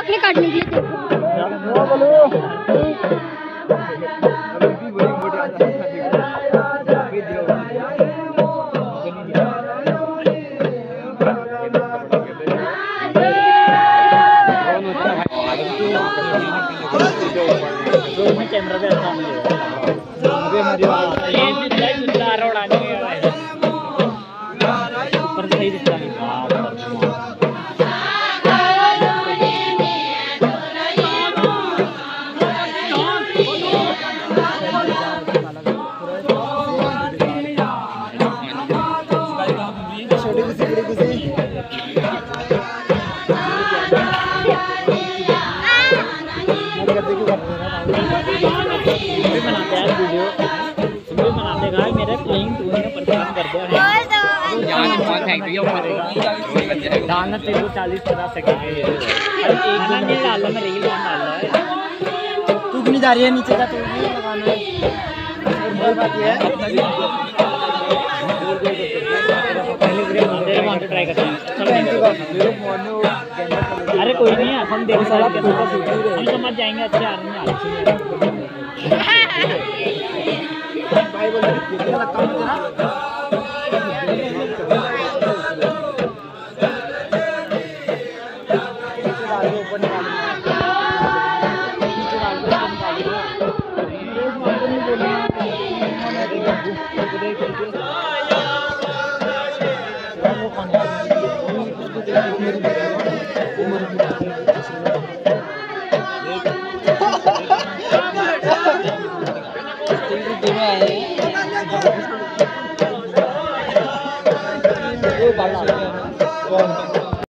नखले काटने के लिए कैमरा पे अच्छा ऊपर सही दिखता नहीं। डालना तेरे को 40-50 सेकंड में एक नहीं डालना, मैं रील डालना है। तू क्यों नहीं जा रही है नीचे का? तो नहीं लगाना है। और बात ये है पहले ट्राई करते हैं। अरे कोई नहीं है, हम देख सकते हैं, हम समझ जाएंगे। अच्छे आ रहे हैं भाई बोल लगता है ना।